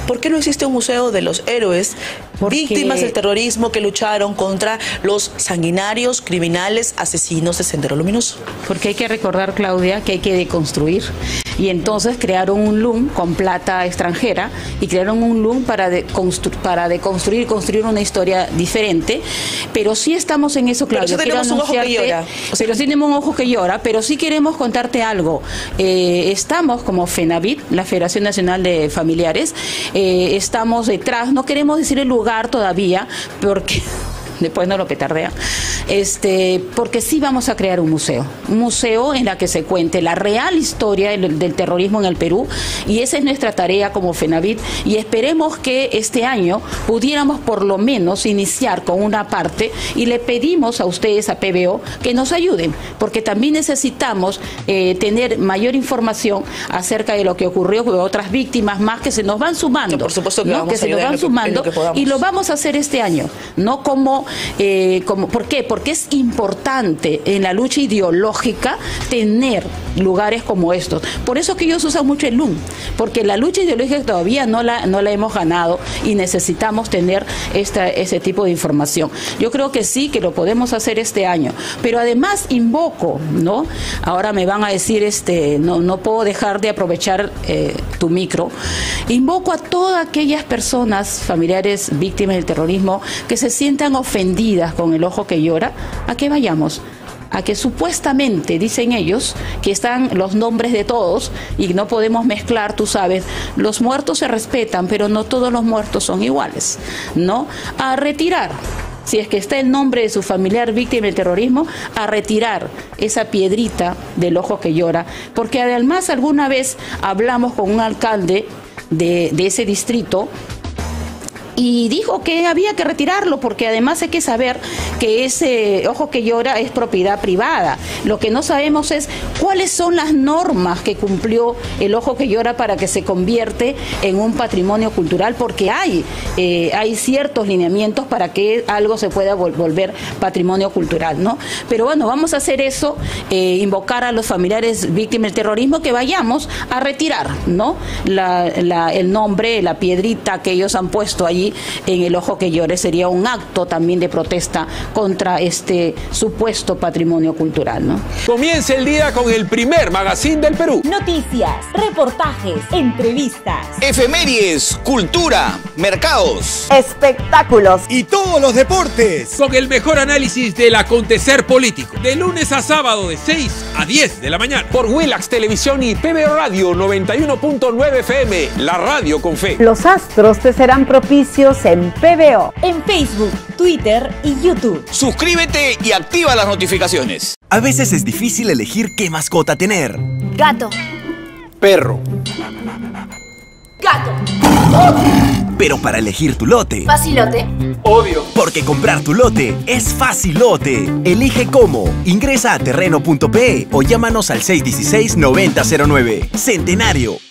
¿Por qué no existe un museo de los héroes víctimas del terrorismo que lucharon contra los sanguinarios, criminales, asesinos de Sendero Luminoso? Porque hay que recordar, Claudia, que hay que deconstruir. Y entonces crearon un LUM con plata extranjera y crearon un LUM para deconstruir, construir una historia diferente. Pero sí estamos en eso, Claudia. Pero sí tenemos un ojo que llora. Pero sí tenemos un ojo que llora, pero sí queremos contarte algo. Estamos como FENAVIT, la Federación Nacional de Familiares, estamos detrás, no queremos decir el lugar todavía, porque después no lo petardea, porque sí vamos a crear un museo en la que se cuente la real historia del terrorismo en el Perú, y esa es nuestra tarea como FENAVIT, y esperemos que este año pudiéramos por lo menos iniciar con una parte, y le pedimos a ustedes, a PBO, que nos ayuden, porque también necesitamos tener mayor información acerca de lo que ocurrió con otras víctimas más que se nos van sumando, por supuesto que vamos que se nos van sumando, y lo vamos a hacer este año, no como ¿por qué? Porque es importante en la lucha ideológica tener lugares como estos. Por eso que ellos usan mucho el LUM, porque la lucha ideológica todavía no la hemos ganado y necesitamos tener ese tipo de información. Yo creo que sí, que lo podemos hacer este año, pero además invoco, ¿no? Ahora me van a decir, no puedo dejar de aprovechar tu micro. Invoco a todas aquellas personas, familiares, víctimas del terrorismo, que se sientan ofendidas con el ojo que llora, a que vayamos, a que supuestamente dicen ellos que están los nombres de todos y no podemos mezclar, tú sabes, los muertos se respetan, pero no todos los muertos son iguales, ¿no? A retirar, si es que está el nombre de su familiar víctima del terrorismo, a retirar esa piedrita del ojo que llora, porque además alguna vez hablamos con un alcalde de ese distrito y dijo que había que retirarlo, porque además hay que saber que ese ojo que llora es propiedad privada. Lo que no sabemos es cuáles son las normas que cumplió el ojo que llora para que se convierte en un patrimonio cultural, porque hay ciertos lineamientos para que algo se pueda volver patrimonio cultural, ¿no? Pero bueno, vamos a hacer eso, invocar a los familiares víctimas del terrorismo que vayamos a retirar, ¿no? El nombre, la piedrita que ellos han puesto allí en el ojo que llore. Sería un acto también de protesta contra este supuesto patrimonio cultural, ¿no? Comienza el día con el primer magazine del Perú. Noticias, reportajes, entrevistas, efemérides, cultura, mercados, espectáculos y todos los deportes, con el mejor análisis del acontecer político, de lunes a sábado de 6 a 10 de la mañana, por Willax Televisión y PBO Radio 91.9 FM, la radio con fe. Los astros te serán propicios en PBO, en Facebook, Twitter y YouTube. Suscríbete y activa las notificaciones. A veces es difícil elegir qué mascota tener. Gato. Perro. Gato. Pero para elegir tu lote... Facilote. Obvio. Porque comprar tu lote es facilote. Elige cómo. Ingresa a terreno.pe o llámanos al 616-9009. Centenario.